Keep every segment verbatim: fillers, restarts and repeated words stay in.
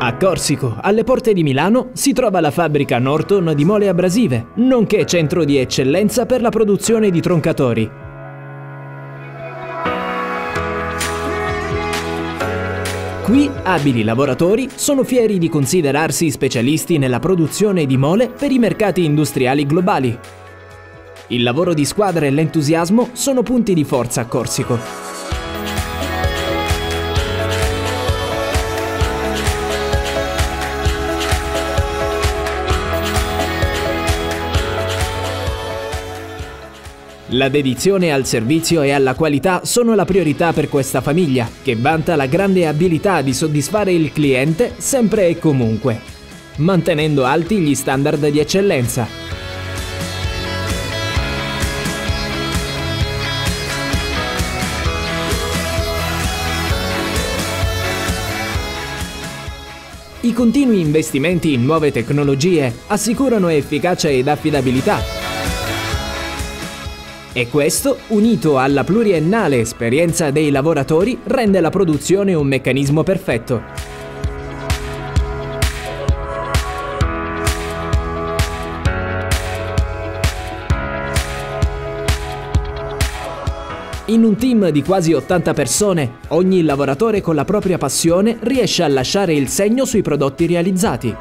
A Corsico, alle porte di Milano, si trova la fabbrica Norton di mole abrasive, nonché centro di eccellenza per la produzione di troncatori. Qui abili lavoratori sono fieri di considerarsi specialisti nella produzione di mole per i mercati industriali globali. Il lavoro di squadra e l'entusiasmo sono punti di forza a Corsico. La dedizione al servizio e alla qualità sono la priorità per questa famiglia, che vanta la grande abilità di soddisfare il cliente sempre e comunque, mantenendo alti gli standard di eccellenza. I continui investimenti in nuove tecnologie assicurano efficacia ed affidabilità. E questo, unito alla pluriennale esperienza dei lavoratori, rende la produzione un meccanismo perfetto. In un team di quasi ottanta persone, ogni lavoratore con la propria passione riesce a lasciare il segno sui prodotti realizzati.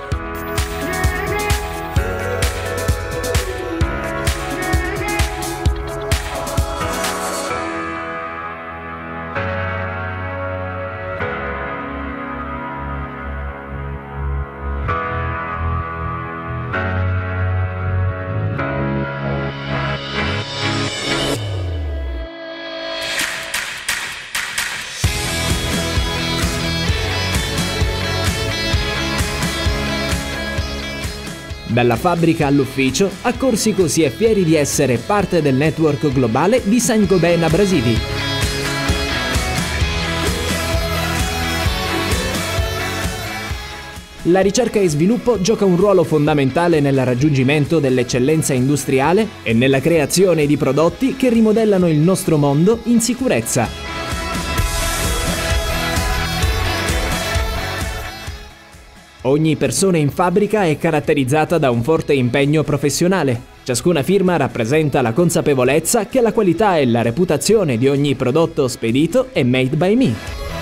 Dalla fabbrica all'ufficio, a Corsico si è fieri di essere parte del network globale di Saint-Gobain Abrasivi. La ricerca e sviluppo gioca un ruolo fondamentale nel raggiungimento dell'eccellenza industriale e nella creazione di prodotti che rimodellano il nostro mondo in sicurezza. Ogni persona in fabbrica è caratterizzata da un forte impegno professionale. Ciascuna firma rappresenta la consapevolezza che la qualità e la reputazione di ogni prodotto spedito è made by me.